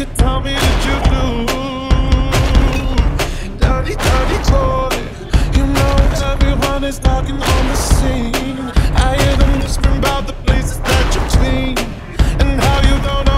you tell me that you do? Dirty, dirty boy. You know everyone is talking on the scene. I hear them whispering about the places that you've seen and how you don't